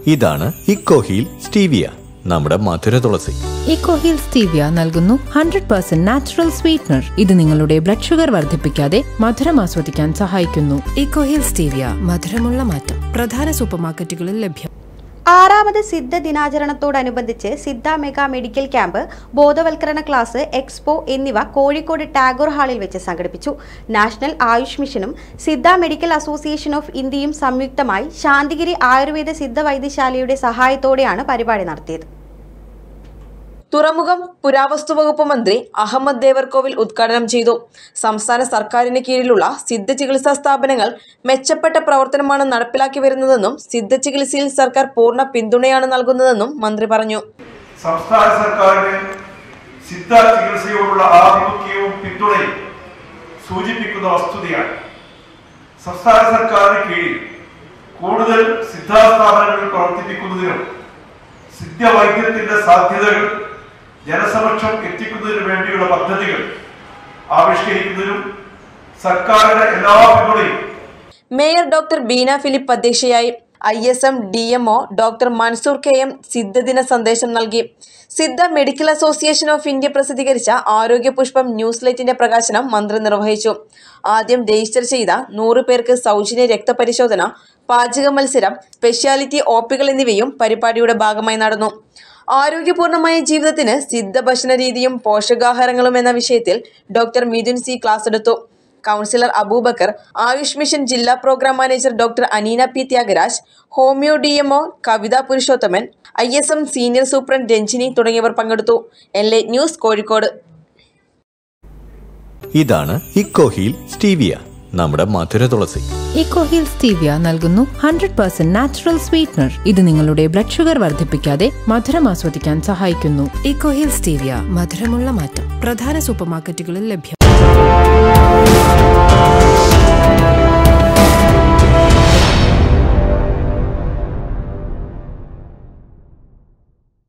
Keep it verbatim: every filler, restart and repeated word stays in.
ഇതാണ് Ecoheal stevia, നമ്മുടെ മധുര തുളസി. ഇക്കോഹീൽ സ്റ്റീവിയ നൽകുന്നു ഹൺഡ്രഡ് പെർസെന്റ് നാച്ചുറൽ സ്വീറ്റ്നർ. ഇത് നിങ്ങളുടെ ബ്ലഡ് ഷുഗർ വർദ്ധിപ്പിക്കാതെ മധുരം ആസ്വദിക്കാൻ സഹായിക്കുന്നു. ഇക്കോഹീൽ സ്റ്റീവിയ, മധുരമുള്ള മാറ്റം. പ്രധാന സൂപ്പർമാർക്കറ്റുകളിൽ ലഭ്യം. ആറാമത് സിദ്ധ ദിനാചരണത്തോടനുബന്ധിച്ച് സിദ്ധ മെഗാ മെഡിക്കൽ ക്യാമ്പ്, ബോധവൽക്കരണ ക്ലാസ്, എക്സ്പോ എന്നിവ കോഴിക്കോട് ടാഗോർ ഹാളിൽ വെച്ച് സംഘടിപ്പിച്ചു. നാഷണൽ ആയുഷ് മിഷനും സിദ്ധ മെഡിക്കൽ അസോസിയേഷൻ ഓഫ് ഇന്ത്യയും സംയുക്തമായി ശാന്തിഗിരി ആയുർവേദ സിദ്ധ വൈദ്യശാലയുടെ സഹായത്തോടെയാണ് പരിപാടി നടത്തിയത്. തുറമുഖം പുരാവസ്തു വകുപ്പ് മന്ത്രി അഹമ്മദ് ദേവർകോവിൽ ഉദ്ഘാടനം ചെയ്തു. സംസ്ഥാന സർക്കാരിന് കീഴിലുള്ള സിദ്ധ ചികിത്സാ സ്ഥാപനങ്ങൾ മെച്ചപ്പെട്ട പ്രവർത്തനമാണ് നടപ്പിലാക്കി വരുന്നതെന്നും സിദ്ധ ചികിത്സയിൽ സർക്കാർ പൂർണ്ണ പിന്തുണയാണ് നൽകുന്നതെന്നും മന്ത്രി പറഞ്ഞു. സംസ്ഥാന സർക്കാരിന് സിദ്ധ ചികിത്സയോടുള്ള ആഭിമുഖ്യവും പിന്തുണയും സൂചിപ്പിക്കുന്ന വസ്തുതയാണ്. സംസ്ഥാന സർക്കാരിന് കീഴിൽ കൂടുതൽ സിദ്ധാ സ്ഥാപനങ്ങൾ പ്രവർത്തിപ്പിക്കുന്നതിനും സിദ്ധ വൈദ്യത്തിന്റെ സാധ്യതകൾ ജനസമക്ഷം എത്തിക്കുന്നതിനു വേണ്ടിയുള്ള പദ്ധതികൾ ആവിഷ്കരിക്കുന്നതിനും സർക്കാരിന്റെ എല്ലാ പിന്തുണയും. മേയർ ഡോക്ടർ ബീന ഫിലിപ്പ് അധ്യക്ഷയായി. I S M D M O doctor Mansoor K M സിദ്ധദിന സന്ദേശം നൽകി. Siddha medical association of India പ്രസിദ്ധീകരിച്ച ആരോഗ്യ പുഷ്പം ന്യൂസ് ലൈറ്റിന്റെ പ്രകാശനം മന്ത്രി നിർവഹിച്ചു. ആദ്യം രജിസ്റ്റർ ചെയ്ത നൂറ് പേർക്ക് സൗജന്യ രക്തപരിശോധന, പാചക മത്സരം, സ്പെഷ്യാലിറ്റി ഒ പികൾ എന്നിവയും പരിപാടിയുടെ ഭാഗമായി നടന്നു. ആരോഗ്യപൂർണമായ ജീവിതത്തിന് സിദ്ധ ഭക്ഷണ രീതിയും പോഷകാഹാരങ്ങളും എന്ന വിഷയത്തിൽ ഡോക്ടർ മിഥുൻ സി ക്ലാസ് എടുത്തു. കൗൺസിലർ അബൂബക്കർ, ആയുഷ് മിഷൻ ജില്ലാ programme manager doctor Aneena P Thyagaraj, homeo D M O Kavitha Purushothaman, I S M senior superintendent Ranjini തുടങ്ങിയവർ പങ്കെടുത്തു. L A news, Kozhikode. ഇതാണ് ഇക്കോഹീൽ സ്റ്റീവിയ, നമ്മുടെ മധുര തുളസി. ഇക്കോഹീൽ സ്റ്റീവിയ നൽകുന്നു ഹൺഡ്രഡ് പെർസെന്റ് നാച്ചുറൽ സ്വീറ്റ്നർ. ഇത് നിങ്ങളുടെ ബ്ലഡ് ഷുഗർ വർദ്ധിപ്പിക്കാതെ മധുരം ആസ്വദിക്കാൻ സഹായിക്കുന്നു. ഇക്കോഹീൽ സ്റ്റീവിയ, മധുരമുള്ള മാറ്റം. പ്രധാന സൂപ്പർമാർക്കറ്റുകളിൽ ലഭ്യം.